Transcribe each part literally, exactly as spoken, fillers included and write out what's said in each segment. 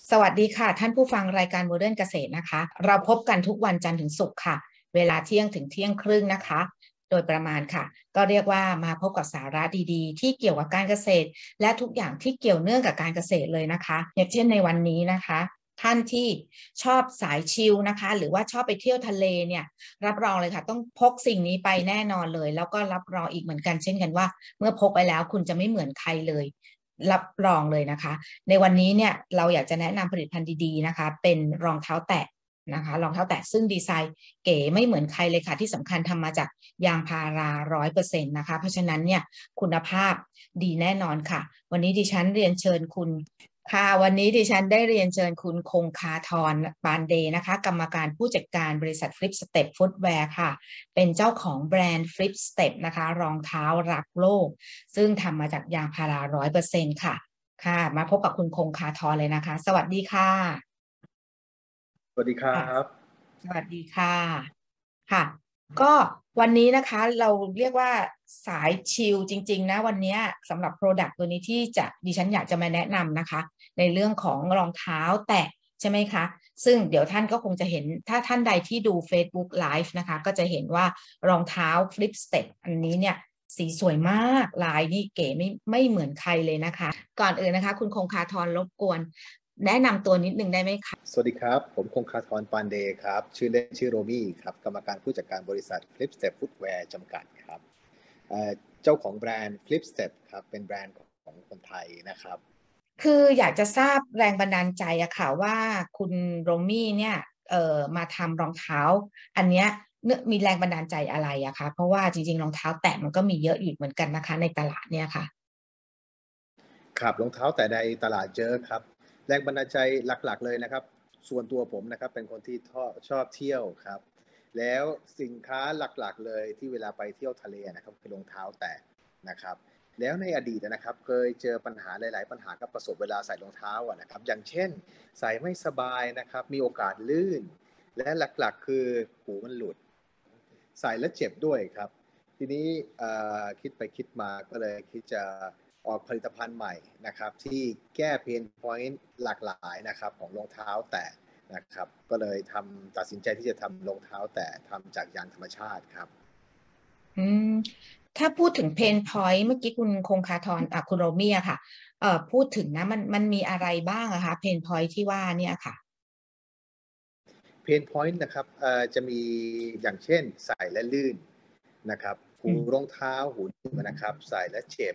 สวัสดีค่ะท่านผู้ฟังรายการโมเดิร์นเกษตรนะคะเราพบกันทุกวันจันทร์ถึงศุกร์ค่ะเวลาเที่ยงถึงเที่ยงครึ่งนะคะโดยประมาณค่ะก็เรียกว่ามาพบกับสาระดีๆที่เกี่ยวกับการเกษตรและทุกอย่างที่เกี่ยวเนื่องกับการเกษตรเลยนะคะอย่างเช่นในวันนี้นะคะท่านที่ชอบสายชิลนะคะหรือว่าชอบไปเที่ยวทะเลเนี่ยรับรองเลยค่ะต้องพกสิ่งนี้ไปแน่นอนเลยแล้วก็รับรองอีกเหมือนกันเช่นกันว่าเมื่อพกไปแล้วคุณจะไม่เหมือนใครเลยรับรองเลยนะคะในวันนี้เนี่ยเราอยากจะแนะนำผลิตภัณฑ์ดีๆนะคะเป็นรองเท้าแตะนะคะรองเท้าแตะซึ่งดีไซน์เก๋ไม่เหมือนใครเลยค่ะที่สำคัญทำมาจากยางพาราร้อยเปอร์เซ็นต์นะคะเพราะฉะนั้นเนี่ยคุณภาพดีแน่นอนค่ะวันนี้ดิฉันเรียนเชิญคุณค่ะวันนี้ดิฉันได้เรียนเชิญคุณคงคาธรปานเดย์นะคะกรรมการผู้จัดการบริษัท Flip Step Footwear ค่ะเป็นเจ้าของแบรนด์ Flip Step นะคะรองเท้ารักโลกซึ่งทำมาจากยางพาราร้อยเปอร์เซ็นต์ค่ะค่ะมาพบกับคุณคงคาธรเลยนะคะสวัสดีค่ะสวัสดีครับสวัสดีค่ะค่ะก็วันนี้นะคะเราเรียกว่าสายชิลจริงๆนะวันนี้สำหรับ Product ตัวนี้ที่จะดิฉันอยากจะมาแนะนำนะคะในเรื่องของรองเท้าแตะใช่ไหมคะซึ่งเดี๋ยวท่านก็คงจะเห็นถ้าท่านใดที่ดู Facebook Live นะคะก็จะเห็นว่ารองเท้า Flip Step อันนี้เนี่ยสีสวยมากลายนี่เก๋ไม่ไม่เหมือนใครเลยนะคะก่อนอื่นนะคะคุณคงคาธรรบกวนแนะนำตัวนิดนึงได้ไหมคะสวัสดีครับผมคงคาธรปานเดย์ครับชื่อเล่นชื่อโรมี่ครับกรรมการผู้จัดการบริษัท Flip Step Footwear จำกัดครับเจ้าของแบรนด์ Flip Step ครับเป็นแบรนด์ของคนไทยนะครับคืออยากจะทราบแรงบันดาลใจอะค่ะว่าคุณโรมี่เนี่ยเอ่อมาทำรองเท้าอันเนี้ยเนื่องมีแรงบันดาลใจอะไรอะคะเพราะว่าจริงๆรองเท้าแตะมันก็มีเยอะอยู่เหมือนกันนะคะในตลาดเนี่ยค่ะครับรองเท้าแต่ในตลาดเยอะครับแรงบันดาลใจหลักๆเลยนะครับส่วนตัวผมนะครับเป็นคนที่ชอบเที่ยวครับแล้วสินค้าหลักๆเลยที่เวลาไปเที่ยวทะเลนะครับคือรองเท้าแตะนะครับแล้วในอดีตนะครับเคยเจอปัญหาหลายๆปัญหากับประสบเวลาใส่รองเท้าอะนะครับอย่างเช่นใส่ไม่สบายนะครับมีโอกาสลื่นและหลักๆคือหูมันหลุดใส่แล้วเจ็บด้วยครับทีนี้คิดไปคิดมาก็เลยคิดจะออกผลิตภัณฑ์ใหม่นะครับที่แก้เพนพอยต์หลากหลายนะครับของรองเท้าแตะนะครับก็เลยทำตัดสินใจที่จะทำรองเท้าแตะทำจากยางธรรมชาติครับอืมถ้าพูดถึงเพนพอยต์เมื่อกี้คุณคงคาธรอ่ะคุณโรมี่อะค่ะเอ่อพูดถึงนะมันมันมีอะไรบ้างอะคะเพนพอยต์ที่ว่าเนี่ยค่ะเพนพอยต์นะครับจะมีอย่างเช่นใส่และลื่นนะครับหูอืมรองเท้าหูนะครับใส่และเจ็บ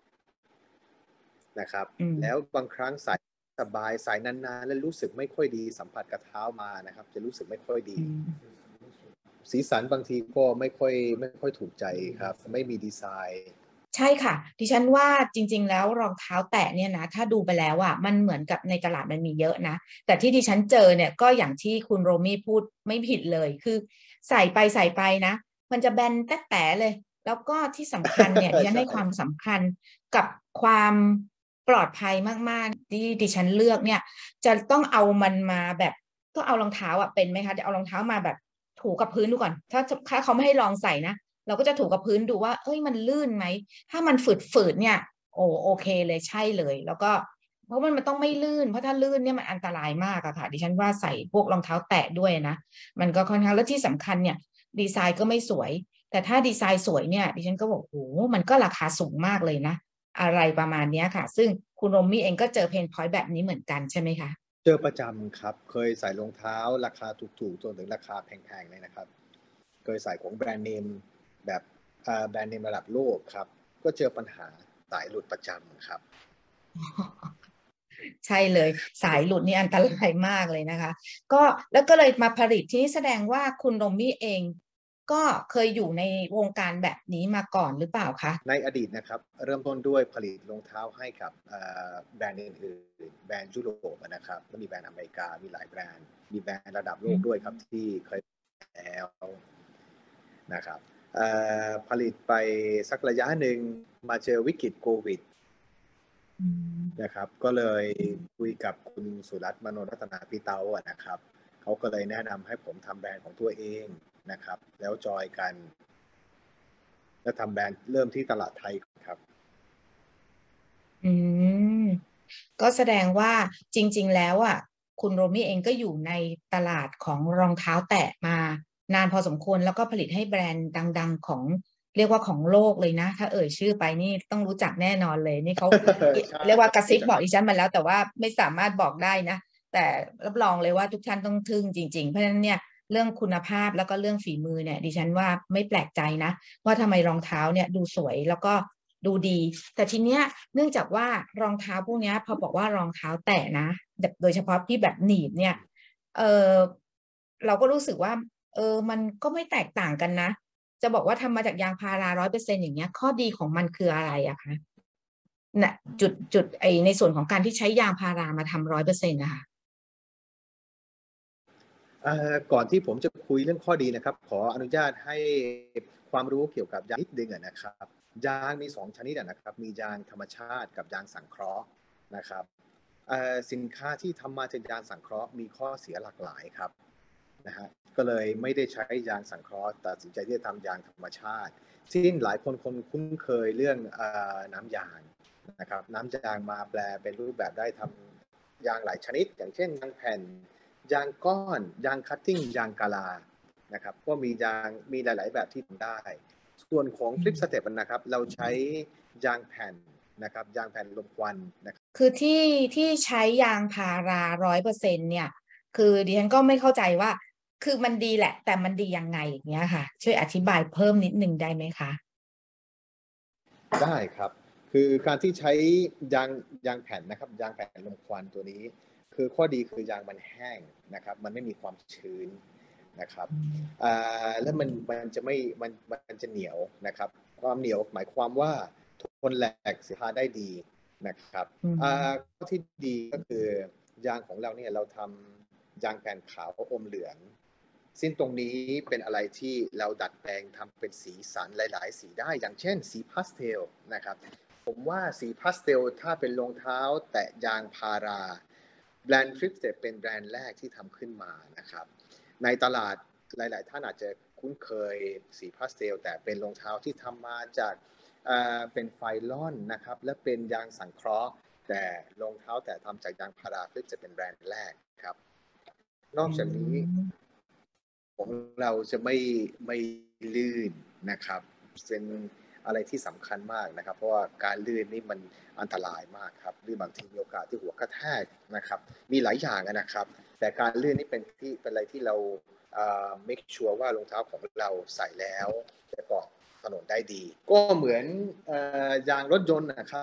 นะครับอืมแล้วบางครั้งใส่สบายใส่นานๆแล้วรู้สึกไม่ค่อยดีสัมผัสกับเท้ามานะครับจะรู้สึกไม่ค่อยดีอืมสีสันบางทีก็ไม่ค่อยไม่ค่อยถูกใจครับไม่มีดีไซน์ใช่ค่ะดิฉันว่าจริงๆแล้วรองเท้าแตะเนี่ยนะถ้าดูไปแล้วอ่ะมันเหมือนกับในตลาดมันมีเยอะนะแต่ที่ดิฉันเจอเนี่ยก็อย่างที่คุณโรมี่พูดไม่ผิดเลยคือใส่ไปใส่ไปนะมันจะแบนแต๊ะๆเลยแล้วก็ที่สำคัญเนี่ยดิฉันใช่ให้ความสำคัญกับความปลอดภัยมากๆที่ดิฉันเลือกเนี่ยจะต้องเอามันมาแบบก็เอารองเท้าอ่ะเป็นไหมคะจะเอารองเท้ามาแบบถูกับพื้นดูก่อนถ้าถ้าเขาไม่ให้ลองใส่นะ เราก็จะถูกับพื้นดูว่าเอ้ยมันลื่นไหม ถ้ามันฝืดๆเนี่ยโอ้โอเคเลยใช่เลย แล้วก็เพราะมันมันต้องไม่ลื่น เพราะถ้าลื่นเนี่ยมันอันตรายมากอะค่ะดิฉันว่าใส่พวกรองเท้าแตะด้วยนะ มันก็ค่อนข้างแล้วที่สำคัญเนี่ยดีไซน์ก็ไม่สวย แต่ถ้าดีไซน์สวยเนี่ยดิฉันก็บอกโอ้มันก็ราคาสูงมากเลยนะ อะไรประมาณนี้ค่ะ ซึ่งคุณโรมมี่เองก็เจอเพนพอยต์แบบนี้เหมือนกันใช่ไหมคะเจอประจำครับเคยใส่รองเท้าราคาถูกๆจนถึงราคาแพงๆเลยนะครับเคยใส่ของแบรนด์เนมแบบแบรนด์เนมระดับโลกครับก็เจอปัญหาสายหลุดประจำครับใช่เลยสายหลุดนี่อันตรายมากเลยนะคะก็แล้วก็เลยมาผลิตที่นี่แสดงว่าคุณโรมี่เองก็เคยอยู่ในวงการแบบนี้มาก่อนหรือเปล่าคะในอดีตนะครับเริ่มต้นด้วยผลิตรองเท้าให้กับแบรนด์อื่นๆแบรนด์ยุโรปนะครับแล้วมีแบรนด์อเมริกามีหลายแบรนด์มีแบรนด์ระดับโลอืกด้วยครับมที่เคยแล้วนะครับผลิตไปสักระยะหนึ่งมาเจอวิกฤตโควิดอืมนะครับก็เลยคุยกับคุณสุรัตน์มโนรัตนาพิเตาอะนะครับเขาก็เลยแนะนำให้ผมทำแบรนด์ของตัวเองนะครับแล้วจอยกันแล้วทำแบรนด์เริ่มที่ตลาดไทยครับอืมก็แสดงว่าจริงๆแล้วอ่ะคุณโรมี่เองก็อยู่ในตลาดของรองเท้าแตะมานานพอสมควรแล้วก็ผลิตให้แบรนด์ดังๆของเรียกว่าของโลกเลยนะถ้าเอ่ยชื่อไปนี่ต้องรู้จักแน่นอนเลยนี่เขาใช่เรียกคว่ารับกระซิบบอกรู้จักครับดิฉันมาแล้วแต่ว่าไม่สามารถบอกได้นะแต่รับรองเลยว่าทุกท่านต้องทึ่งจริงๆเพราะฉะนั้นเนี่ยเรื่องคุณภาพแล้วก็เรื่องฝีมือเนี่ยดิฉันว่าไม่แปลกใจนะว่าทำไมรองเท้าเนี่ยดูสวยแล้วก็ดูดีแต่ทีเนี้ยเนื่องจากว่ารองเท้าพวกเนี้ยพอบอกว่ารองเท้าแตะนะแบบโดยเฉพาะที่แบบหนีบเนี่ยเออเราก็รู้สึกว่าเออมันก็ไม่แตกต่างกันนะจะบอกว่าทำมาจากยางพาราร้อยเปอร์เซ็นต์อย่างเงี้ยข้อดีของมันคืออะไรอะคะน่ะจุดจุดไอในส่วนของการที่ใช้ยางพารามาทำร้อยเปอร์เซ็นต์นะคะเอ่อก่อนที่ผมจะคุยเรื่องข้อดีนะครับขออนุญาตให้ความรู้เกี่ยวกับยางนิดนึงอะนะครับยางมีสองชนิดอะนะครับมียางธรรมชาติกับยางสังเคราะห์นะครับเอ่อสินค้าที่ทำมาจากยางสังเคราะห์มีข้อเสียหลากหลายครับนะฮะก็เลยไม่ได้ใช้ยางสังเคราะห์ตัดสินใจที่จะทำยางธรรมชาติซึ่งหลายคนคนคุ้นเคยเรื่องเอ่อน้ำยางนะครับน้ำยางมาแปลเป็นรูปแบบได้ทำยางหลายชนิดอย่างเช่นยางแผ่น ยางก้อนยางคัตติ้งยางกาลานะครับก็มียางมีหลายๆแบบที่ทำได้ส่วนของฟลิปสเต็ปนะครับเราใช้ยางแผ่นนะครับยางแผ่นลมควันนะครับคือที่ที่ใช้ยางพาราร้อยเปอร์เซ็นเนี่ยคือดิฉันก็ไม่เข้าใจว่าคือมันดีแหละแต่มันดียังไงอย่างเงี้ยค่ะช่วยอธิบายเพิ่มนิดนึงได้ไหมคะได้ครับคือการที่ใช้ยางยางแผ่นนะครับยางแผ่นลมควันตัวนี้คือข้อดีคือยางมันแห้งนะครับมันไม่มีความชื้นนะครับอ่าแล้วมันมันจะไม่มันมันจะเหนียวนะครับความเหนียวหมายความว่าทนแหลกเสียดทาได้ดีนะครับอือ่ามข้อที่ดีก็คือยางของเราเนี่ยเราทำยางแผ่นขาวอมเหลืองซึ่งตรงนี้เป็นอะไรที่เราดัดแปลงทำเป็นสีสันหลายๆสีได้อย่างเช่นสีพาสเทลนะครับผมว่าสีพาสเทลถ้าเป็นรองเท้าแตะยางพาราแบรนด์ฟลิปเซเป็นแบรนด์แรกที่ทำขึ้นมานะครับในตลาดหลายๆท่านอาจจะคุ้นเคยสีพาสเทลแต่เป็นรองเท้าที่ทำมาจากเอ่อเป็นไฟลอนนะครับและเป็นยางสังเคราะห์แต่รองเท้าแต่ทำจากยางพาราฟลิปเซเป็นแบรนด์แรกครับนอกอืจากนี้มของเราจะไม่ไม่ลื่นนะครับเป็นอะไรที่สำคัญมากนะครับเพราะว่าการลื่นนี่มันอันตรายมากครับลื่นบางทีมีโอกาสที่หัวกระแทกนะครับมีหลายอย่างนะครับแต่การลื่นนี่เป็นที่เป็นอะไรที่เราเอ่อ make sure ว่ารองเท้าของเราใส่แล้วจะเกาะถนนได้ดีก็เหมือนเอ่อยางรถยนต์นะครับ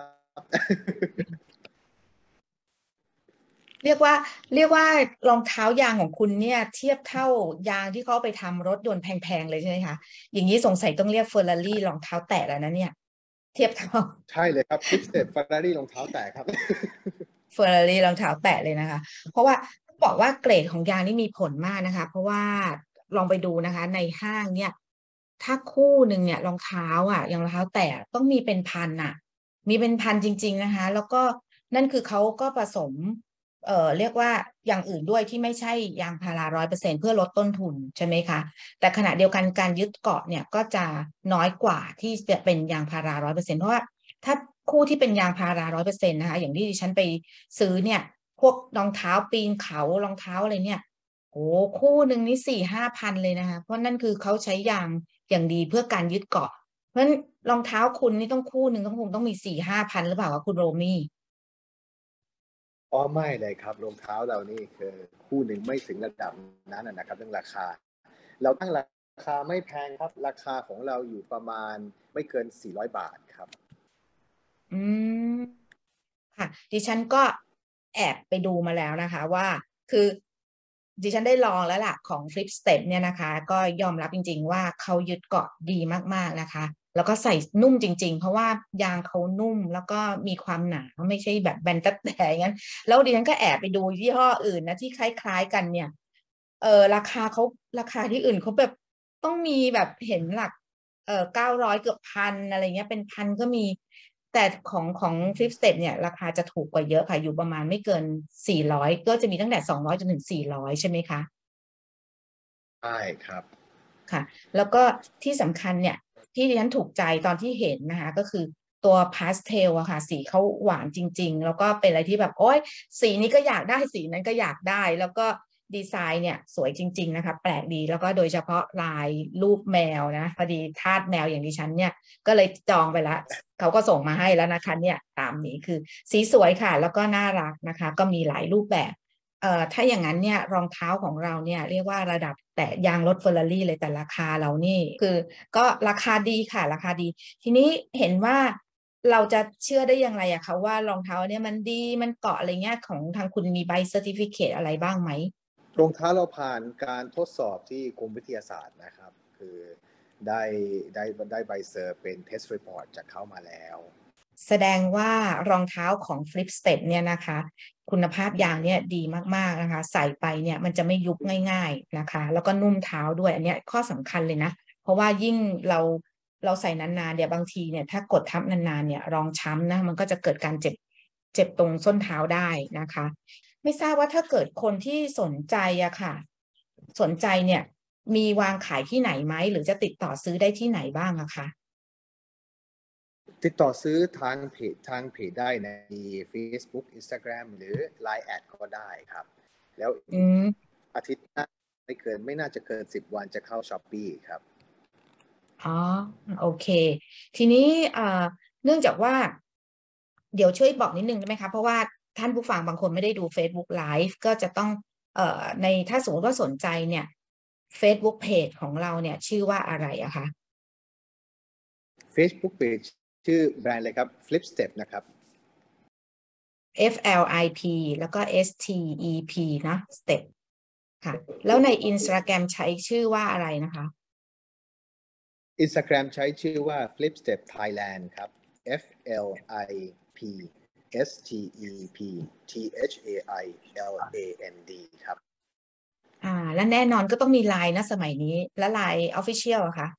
เรียกว่าเรียกว่ารองเท้ายางของคุณเนี่ยเทียบเท่ายางที่เขาไปทำรถยนต์แพงๆเลยใช่ไหมคะอย่างนี้สงสัยต้องเรียกเฟอร์รารี่รองเท้าแตะแล้วนะเนี่ยเทียบเท่าใช่เลยครับฟิปสเต็ปฟารารี่รองเท้าแตะครับเฟอร์รารี่รองเท้าแตะเลยนะคะเพราะว่าบอกว่าเกรดของยางนี่มีผลมากนะคะเพราะว่าลองไปดูนะคะในห้างเนี่ยถ้าคู่หนึ่งเนี่ยรองเท้าอ่ะอย่างรองเท้าแตะต้องมีเป็นพันอ่ะมีเป็นพันจริงๆนะคะแล้วก็นั่นคือเขาก็ผสมเอ่อเรียกว่าอย่างอื่นด้วยที่ไม่ใช่ยางพาราร้อยเปอร์เซ็นต์เพื่อลดต้นทุนใช่ไหมคะแต่ขณะเดียวกันการยึดเกาะเนี่ยก็จะน้อยกว่าที่จะเป็นยางพาราร้อยเปอร์เซ็นต์เพราะว่า ถ้าคู่ที่เป็นยางพาราร้อยเปอร์เซ็นต์นะคะอย่างที่ดิฉันไปซื้อเนี่ยพวกรองเท้าปีนเขารองเท้าอะไรเนี่ยโอ้คู่หนึ่งนี่สี่ห้าพันเลยนะคะเพราะนั่นคือเขาใช้ยางอย่างดีเพื่อการยึดเกาะเพราะฉะนั้นรองเท้าคุณนี่ต้องคู่หนึ่งก็คงต้องมีสี่ห้าพันหรือเปล่าคะคุณโรมี่อ๋อไม่เลยครับรองเท้าเรานี่คือคู่หนึ่งไม่ถึงระดับนั้นนะครับเรื่องราคาเราตั้งราคาไม่แพงครับราคาของเราอยู่ประมาณไม่เกินสี่ร้อยบาทครับอืม ค่ะดิฉันก็แอบไปดูมาแล้วนะคะว่าคือดิฉันได้ลองแล้วล่ะของ Flip Step เนี่ยนะคะก็ยอมรับจริงๆว่าเขายึดเกาะดีมากๆนะคะแล้วก็ใส่นุ่มจริงๆเพราะว่ายางเขานุ่มแล้วก็มีความหนาไม่ใช่แบบแบนตะแต่อย่างนั้นแล้วดิฉันก็แอบไปดูยี่ห้ออื่นนะที่คล้ายๆกันเนี่ยเออราคาเขาราคาที่อื่นเขาแบบต้องมีแบบเห็นหลัก เออเก้าร้อยเกือบพันอะไรเงี้ยเป็นพันก็มีแต่ของของฟลิปสเต็ปเนี่ยราคาจะถูกกว่าเยอะค่ะอยู่ประมาณไม่เกินสี่ร้อยก็จะมีตั้งแต่สองร้อยจนถึงสี่ร้อยใช่ไหมคะใช่ครับค่ะแล้วก็ที่สำคัญเนี่ยที่ดิฉันถูกใจตอนที่เห็นนะคะก็คือตัวพาสเทลอะค่ะสีเขาหวานจริงๆแล้วก็เป็นอะไรที่แบบโอ๊ยสีนี้ก็อยากได้สีนั้นก็อยากได้แล้วก็ดีไซน์เนี่ยสวยจริงๆนะคะแปลกดีแล้วก็โดยเฉพาะลายรูปแมวนะพอดีทาสแมวอย่างดิฉันเนี่ยก็เลยจองไปแล้วเขาก็ส่งมาให้แล้วนะคะเนี่ยตามนี้คือสีสวยค่ะแล้วก็น่ารักนะคะก็มีหลายรูปแบบเอ่อถ้าอย่างนั้นเนี่ยรองเท้าของเราเนี่ยเรียกว่าระดับแต่ยางรถเฟอร์รารี่เลยแต่ราคาเรานี่คือก็ราคาดีค่ะราคาดีทีนี้เห็นว่าเราจะเชื่อได้อย่างไรอะคะว่ารองเท้าเนี่ยมันดีมันเกาะอะไรเงี้ยของทางคุณมีใบเซอร์ติฟิเคตอะไรบ้างไหมรองเท้าเราผ่านการทดสอบที่กรมวิทยาศาสตร์นะครับคือได้ได้ได้ใบเซอร์เป็น test report จากเขามาแล้วแสดงว่ารองเท้าของ Flip Step เนี่ยนะคะคุณภาพยางเนี่ยดีมากๆนะคะใส่ไปเนี่ยมันจะไม่ยุบง่ายๆนะคะแล้วก็นุ่มเท้าด้วยอันนี้ข้อสำคัญเลยนะเพราะว่ายิ่งเราเราใส่นานๆเดี๋ยวบางทีเนี่ยถ้ากดทับนานๆเนี่ยรองช้ำนะมันก็จะเกิดการเจ็บเจ็บตรงส้นเท้าได้นะคะไม่ทราบว่าถ้าเกิดคนที่สนใจอะค่ะสนใจเนี่ยมีวางขายที่ไหนไหมหรือจะติดต่อซื้อได้ที่ไหนบ้างอะคะติดต่อซื้อทางเพจทางเพจได้ใน Facebook Instagram หรือ ไลน์ แอดก็ได้ครับแล้วอืมอาทิตย์หน้าไม่เกินไม่น่าจะเกินสิบวันจะเข้า Shopee ครับอ๋อโอเคทีนี้เอ่อเนื่องจากว่าเดี๋ยวช่วยบอกนิดนึงได้ไหมคะเพราะว่าท่านผู้ฟังบางคนไม่ได้ดู Facebook Live ก็จะต้องเอ่อในถ้าสมมติว่าสนใจเนี่ย Facebook Page ของเราเนี่ยชื่อว่าอะไรอะคะ Facebook Page ชื่อแบรนด์เลยครับ Flip Step นะครับ F L I P แล้วก็ S T E P นะ Step ค่ะแล้วใน Instagram ใช้ชื่อว่าอะไรนะคะ Instagram ใช้ชื่อว่า Flip Step Thailand ครับ F L I P S T E P T H A I L A N D ครับอ่าและแน่นอนก็ต้องมีไลน์นะสมัยนี้และไลน์ Official อะค่ะ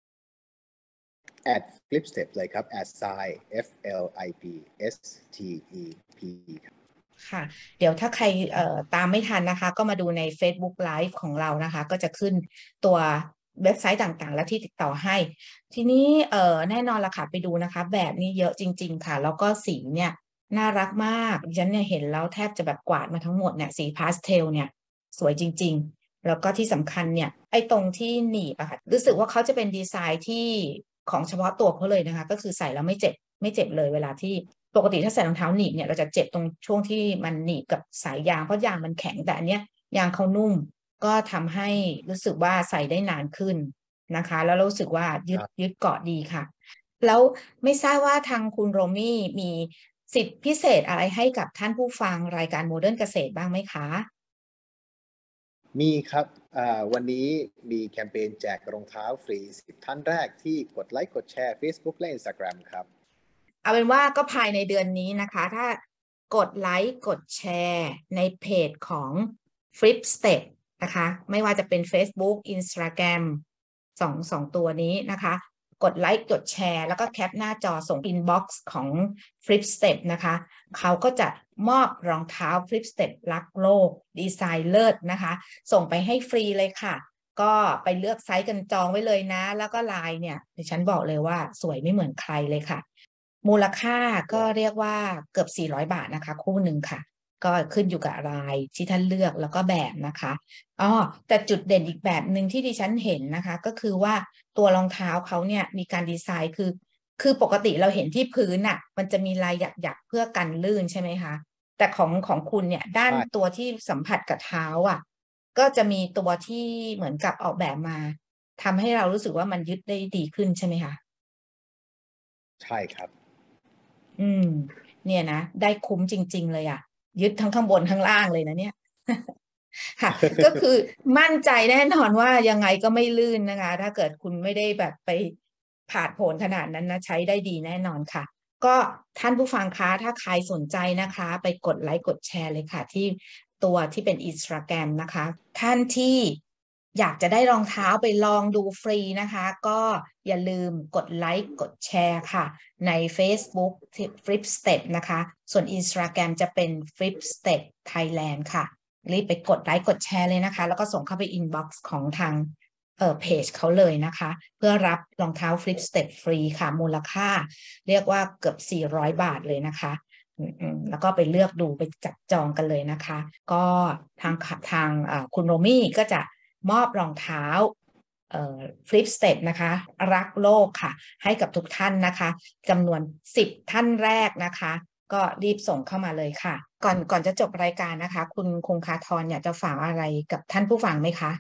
at Flip Step เลยครับ at sign F L I P S T E P ครับค่ะเดี๋ยวถ้าใครเอ่อตามไม่ทันนะคะก็มาดูใน Facebook Live ของเรานะคะก็จะขึ้นตัวเว็บไซต์ต่างๆและที่ติดต่อให้ทีนี้เอ่อแน่นอนละค่ะไปดูนะคะแบบนี้เยอะจริงๆค่ะแล้วก็สีเนี่ยน่ารักมากดิฉันเนี่ยเห็นแล้วแทบจะแบบกวาดมาทั้งหมดเนี่ยสีพาสเทลเนี่ยสวยจริงๆแล้วก็ที่สำคัญเนี่ยไอ้ตรงที่หนีบอะค่ะรู้สึกว่าเขาจะเป็นดีไซน์ที่ของเฉพาะตัวเขาเลยนะคะก็คือใส่แล้วไม่เจ็บไม่เจ็บเลยเวลาที่ ปกติถ้าใส่รองเท้าหนีบเนี่ยเราจะเจ็บตรงช่วงที่มันหนีบกับสายยางเพราะยางมันแข็งแต่อันเนี้ยยางเขานุ่มก็ทำให้รู้สึกว่าใส่ได้นานขึ้นนะคะแล้วรู้สึกว่ายึดยึดเกาะดีค่ะแล้วไม่ทราบว่าทางคุณโรมี่มีสิทธิพิเศษอะไรให้กับท่านผู้ฟังรายการโมเดิร์นเกษตรบ้างไหมคะมีครับวันนี้มีแคมเปญแจกรองเท้าฟรีสิบท่านแรกที่กดไลค์กดแชร์ Facebook และ Instagram ครับเอาเป็นว่าก็ภายในเดือนนี้นะคะถ้ากดไลค์กดแชร์ในเพจของ Flip Step นะคะไม่ว่าจะเป็น Facebook Instagram สองสองตัวนี้นะคะกดไลค์กดแชร์แล้วก็แคปหน้าจอส่ง inbox ของ Flip Step นะคะเขาก็จะมอบรองเท้า Flip Step รักโลกดีไซน์เลิศนะคะส่งไปให้ฟรีเลยค่ะก็ไปเลือกไซส์กันจองไว้เลยนะแล้วก็ลายเนี่ยดิฉันบอกเลยว่าสวยไม่เหมือนใครเลยค่ะ มูลค่าก็เรียกว่าเกือบสี่ร้อยบาทนะคะคู่หนึ่งค่ะก็ขึ้นอยู่กับรายที่ท่านเลือกแล้วก็แบบนะคะอ๋อแต่จุดเด่นอีกแบบหนึ่งที่ดิฉันเห็นนะคะก็คือว่าตัวรองเท้าเขาเนี่ยมีการดีไซน์คือคือปกติเราเห็นที่พื้นน่ะมันจะมีลายหยักๆเพื่อกันลื่นใช่ไหมคะแต่ของของคุณเนี่ยด้านใช่ตัวที่สัมผัสกับเท้าอ่ะก็จะมีตัวที่เหมือนกับออกแบบมาทำให้เรารู้สึกว่ามันยึดได้ดีขึ้นใช่ไหมคะใช่ครับอืมเนี่ยนะได้คุ้มจริงๆเลยอ่ะยึดทั้งข้างบนข้างล่างเลยนะเนี่ยค่ะก็คือมั่นใจแน่นอนว่ายังไงก็ไม่ลื่นนะคะถ้าเกิดคุณไม่ได้แบบไปผาดโผนขนาดนั้นนะใช้ได้ดีแน่นอนค่ะก็ท่านผู้ฟังคะถ้าใครสนใจนะคะไปกดไลค์กดแชร์เลยค่ะที่ตัวที่เป็น Instagram นะคะท่านที่อยากจะได้รองเท้าไปลองดูฟรีนะคะก็อย่าลืมกดไลค์กดแชร์ค่ะใน Facebook Flip Step นะคะส่วน Instagram จะเป็น Flip Step Thailand ค่ะรีบไปกดไลค์กดแชร์เลยนะคะแล้วก็ส่งเข้าไป inbox ของทางเอ่อเพจเขาเลยนะคะเพื่อรับรองเท้า Flip Step ฟรีค่ะมูลค่าเรียกว่าเกือบสี่ร้อยบาทเลยนะคะอืมแล้วก็ไปเลือกดูไปจับจองกันเลยนะคะก็ทางทางคุณโรมี่ก็จะมอบรองเท้าเอ่อ Flip Step นะคะรักโลกค่ะให้กับทุกท่านนะคะจำนวนสิบท่านแรกนะคะก็รีบส่งเข้ามาเลยค่ะก่อนก่อนจะจบรายการนะคะคุณคงคาทรอยากจะฝากอะไรกับท่านผู้ฟังไหมคะ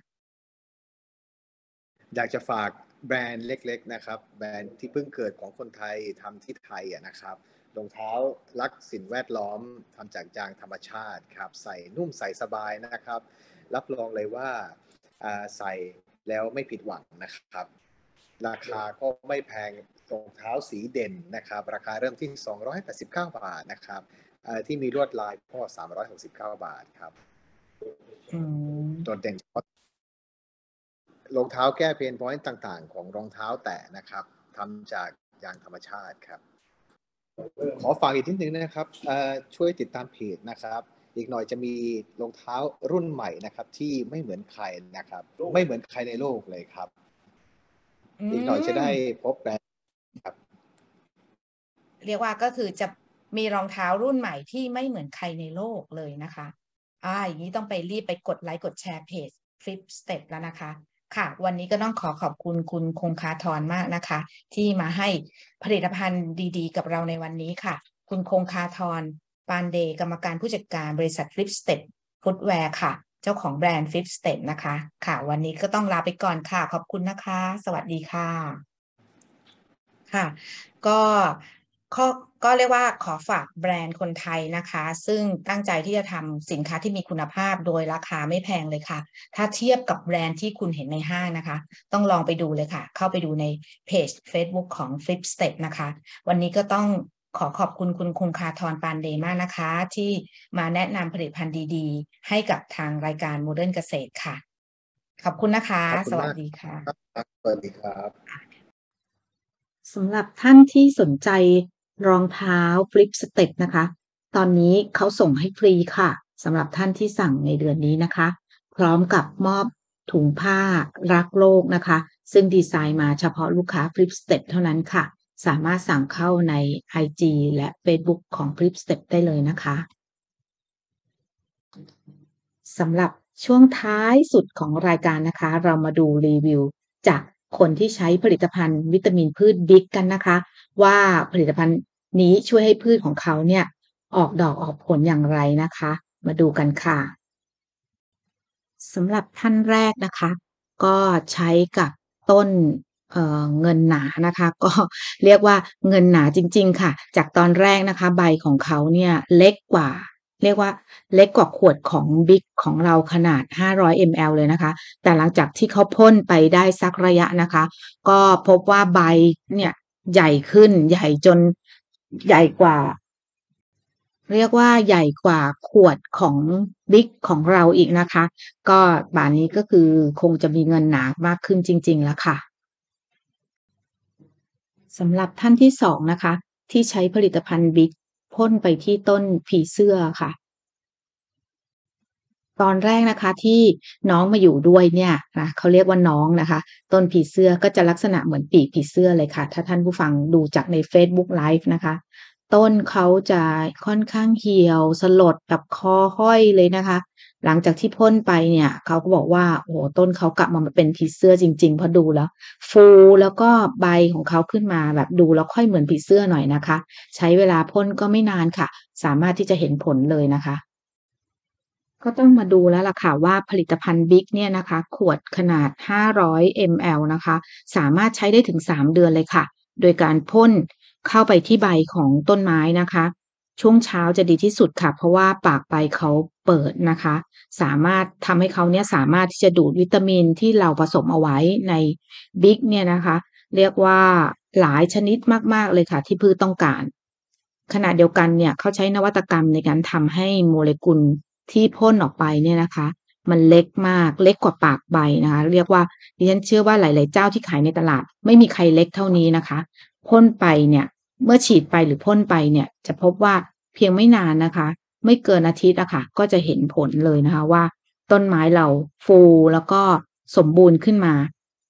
อยากจะฝากแบรนด์เล็กๆนะครับแบรนด์ที่เพิ่งเกิดของคนไทยทำที่ไทยนะครับรองเท้ารักสิ่งแวดล้อมทำจากยางธรรมชาติครับใส่นุ่มใส่สบายนะครับรับรองเลยว่าใส่แล้วไม่ผิดหวังนะครับราคาก็ไม่แพงรองเท้าสีเด่นนะครับราคาเริ่มที่สองร้อยแปดสิบเก้าบาทนะครับที่มีลวดลายก็สามร้อยหกสิบเก้าบาทครับโดดเด่นเฉพาะรองเท้าแก้เพนพอยต์ต่างๆของรองเท้าแตะนะครับทำจากยางธรรมชาติครับขอฝากอีกนิดนึงนะครับช่วยติดตามเพจนะครับอีกหน่อยจะมีรองเท้ารุ่นใหม่นะครับที่ไม่เหมือนใครนะครับไม่เหมือนใครในโลกเลยครับอีกหน่อยจะได้พบแบรนด์ครับเรียกว่าก็คือจะมีรองเท้ารุ่นใหม่ที่ไม่เหมือนใครในโลกเลยนะคะอ่าอย่างนี้ต้องไปรีบไปกดไลค์กดแชร์เพจ Flip Step แล้วนะคะค่ะวันนี้ก็ต้องขอขอบคุณคุณคงคาทรมากนะคะที่มาให้ผลิตภัณฑ์ดีๆกับเราในวันนี้ค่ะคุณคงคาทรปานเดย์กรรมการผู้จัดการบริษัท Flip Step Footwear ค่ะเจ้าของแบรนด์ Flip Step นะคะค่ะวันนี้ก็ต้องลาไปก่อนค่ะขอบคุณนะคะสวัสดีค่ะค่ะก็ก็ก็เรียกว่าขอฝากแบรนด์คนไทยนะคะซึ่งตั้งใจที่จะทำสินค้าที่มีคุณภาพโดยราคาไม่แพงเลยค่ะถ้าเทียบกับแบรนด์ที่คุณเห็นในห้างนะคะต้องลองไปดูเลยค่ะเข้าไปดูในเพจ Facebook ของ Flip Step นะคะวันนี้ก็ต้องขอขอบคุณคุณคงคาทรปานเดย์มากนะคะที่มาแนะนำผลิตภัณฑ์ดีๆให้กับทางรายการโมเดิร์นเกษตรค่ะขอบคุณนะคะขอบคุณสวัสมากดีค่ะครับสวัสดีครับสำหรับท่านที่สนใจรองเท้า Flip Step นะคะตอนนี้เขาส่งให้ฟรีค่ะสำหรับท่านที่สั่งในเดือนนี้นะคะพร้อมกับมอบถุงผ้ารักโลกนะคะซึ่งดีไซน์มาเฉพาะลูกค้า Flip Step เท่านั้นค่ะสามารถสั่งเข้าใน ไอ จี และ Facebook ของ Flip Step ได้เลยนะคะสำหรับช่วงท้ายสุดของรายการนะคะเรามาดูรีวิวจากคนที่ใช้ผลิตภัณฑ์วิตามินพืชบิ๊กกันนะคะว่าผลิตภัณฑ์นี้ช่วยให้พืชของเขาเนี่ยออกดอกออกผลอย่างไรนะคะมาดูกันค่ะสำหรับท่านแรกนะคะก็ใช้กับต้นเอ่อเงินหนานะคะก็เรียกว่าเงินหนาจริงๆค่ะจากตอนแรกนะคะใบของเขาเนี่ยเล็กกว่าเรียกว่าเล็กกว่าขวดของบิ๊กของเราขนาดห้าร้อยมิลลิลิตรเลยนะคะแต่หลังจากที่เขาพ่นไปได้สักระยะนะคะก็พบว่าใบเนี่ยใหญ่ขึ้นใหญ่จนใหญ่กว่าเรียกว่าใหญ่กว่าขวดของบิ๊กของเราอีกนะคะก็ป่านนี้ก็คือคงจะมีเงินหนามากขึ้นจริงๆแล้วค่ะสำหรับท่านที่สองนะคะที่ใช้ผลิตภัณฑ์บิ๊กพ่นไปที่ต้นผีเสื้อค่ะตอนแรกนะคะที่น้องมาอยู่ด้วยเนี่ยนะเขาเรียกว่าน้องนะคะต้นผีเสื้อก็จะลักษณะเหมือนปีกผีเสื้อเลยค่ะถ้าท่านผู้ฟังดูจากในเฟซบุ๊กไลฟ์นะคะต้นเขาจะค่อนข้างเหี่ยวสลดแบบคอห้อยเลยนะคะหลังจากที่พ่นไปเนี่ยเขาก็บอกว่าโอ้โฮต้นเขากลับมาเป็นผีเสื้อจริงๆเพราะดูแล้วฟูแล้วก็ใบของเขาขึ้นมาแบบดูแล้วค่อยเหมือนผีเสื้อหน่อยนะคะใช้เวลาพ่นก็ไม่นานค่ะสามารถที่จะเห็นผลเลยนะคะก็ต้องมาดูแล้วล่ะค่ะว่าผลิตภัณฑ์บิ๊กเนี่ยนะคะขวดขนาดห้าร้อยมิลลิลิตรนะคะสามารถใช้ได้ถึงสามเดือนเลยค่ะโดยการพ่นเข้าไปที่ใบของต้นไม้นะคะช่วงเช้าจะดีที่สุดค่ะเพราะว่าปากใบเขาเปิดนะคะสามารถทำให้เขาเนี่ยสามารถที่จะดูดวิตามินที่เราผสมเอาไว้ในบิ๊กเนี่ยนะคะเรียกว่าหลายชนิดมากๆเลยค่ะที่พืชต้องการขณะเดียวกันเนี่ยเขาใช้นวัตกรรมในการทำให้โมเลกุลที่พ่นออกไปเนี่ยนะคะมันเล็กมากเล็กกว่าปากใบนะคะเรียกว่าดิฉันเชื่อว่าหลายๆเจ้าที่ขายในตลาดไม่มีใครเล็กเท่านี้นะคะพ่นไปเนี่ยเมื่อฉีดไปหรือพ่นไปเนี่ยจะพบว่าเพียงไม่นานนะคะไม่เกินอาทิตย์อะค่ะก็จะเห็นผลเลยนะคะว่าต้นไม้เราฟูแล้วก็สมบูรณ์ขึ้นมา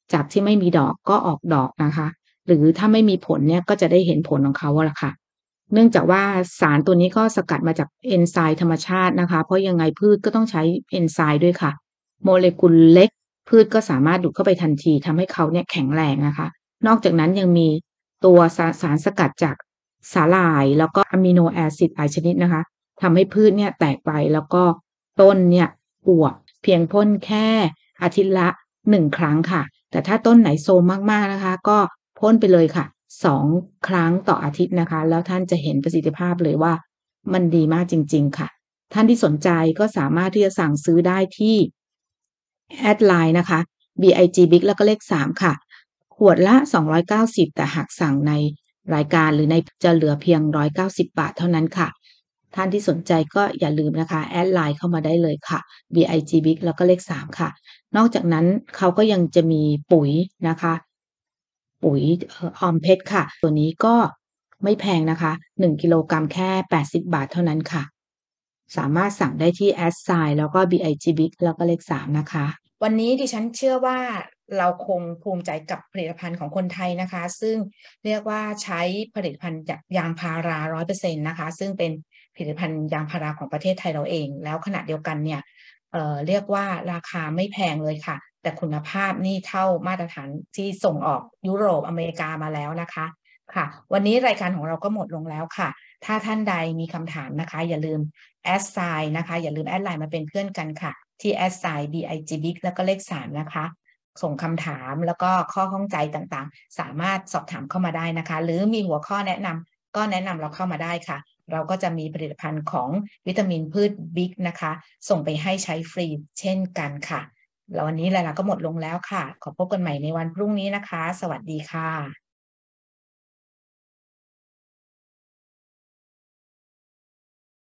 จากที่ไม่มีดอกก็ออกดอกนะคะ หรือถ้าไม่มีผลเนี่ยก็จะได้เห็นผลของเขาอะละค่ะเนื่องจากว่าสารตัวนี้ก็สกัดมาจากเอนไซม์ธรรมชาตินะคะเพราะยังไงพืชก็ต้องใช้เอนไซม์ด้วยค่ะโมเลกุลเล็กพืชก็สามารถดูดเข้าไปทันทีทำให้เขาเนี่ยแข็งแรงนะคะนอกจากนั้นยังมีตัวสาสารสกัดจากสาหร่ายแล้วก็อะมิโนแอซิดหลายชนิดนะคะทำให้พืชเนี่ยแตกใบแล้วก็ต้นเนี่ยอวบเพียงพ่นแค่อาทิตย์ละหนึ่งครั้งค่ะแต่ถ้าต้นไหนโทรมมากๆนะคะก็พ่นไปเลยค่ะสองครั้งต่ออาทิตย์นะคะแล้วท่านจะเห็นประสิทธิภาพเลยว่ามันดีมากจริงๆค่ะท่านที่สนใจก็สามารถที่จะสั่งซื้อได้ที่แอดไลน์นะคะ บี ไอ จี Big แล้วก็เลขสามค่ะขวดละสองร้อยเก้าสิบแต่หากสั่งในรายการหรือในจะเหลือเพียงหนึ่งร้อยเก้าสิบบาทเท่านั้นค่ะท่านที่สนใจก็อย่าลืมนะคะแอดไลน์เข้ามาได้เลยค่ะ บี ไอ จี Big แล้วก็เลขสามค่ะนอกจากนั้นเขาก็ยังจะมีปุ๋ยนะคะปุ๋ยเอ่อออมเพชรค่ะตัวนี้ก็ไม่แพงนะคะหนึ่งกิโลกรัมแค่แปดสิบบาทเท่านั้นค่ะสามารถสั่งได้ที่แอดไซน์แล้วก็ บี ไอ จี Big แล้วก็เลขสามนะคะวันนี้ดิฉันเชื่อว่าเราคงภูมิใจกับผลิตภัณฑ์ของคนไทยนะคะซึ่งเรียกว่าใช้ผลิตภัณฑ์จากยางพารา ร้อยเปอร์เซ็นต์ นะคะซึ่งเป็นผลิตภัณฑ์ยางพาราของประเทศไทยเราเองแล้วขณะเดียวกันเนี่ยเอ่อเรียกว่าราคาไม่แพงเลยค่ะแต่คุณภาพนี่เท่ามาตรฐานที่ส่งออกยุโรปอเมริกามาแล้วนะคะค่ะวันนี้รายการของเราก็หมดลงแล้วค่ะถ้าท่านใดมีคำถามนะคะอย่าลืมแอดไซน์นะคะอย่าลืมแอดไลน์มาเป็นเพื่อนกันค่ะที่แอดไซน์ บี ไอ จี Big แล้วก็เลขสามนะคะส่งคำถามแล้วก็ข้อข้องใจต่างๆสามารถสอบถามเข้ามาได้นะคะหรือมีหัวข้อแนะนำก็แนะนำเราเข้ามาได้ค่ะเราก็จะมีผลิตภัณฑ์ของวิตามินพืช Big นะคะส่งไปให้ใช้ฟรีเช่นกันค่ะแล้ววันนี้เวลาก็หมดลงแล้วค่ะขอพบกันใหม่ในวันพรุ่งนี้นะคะสวัสดีค่ะ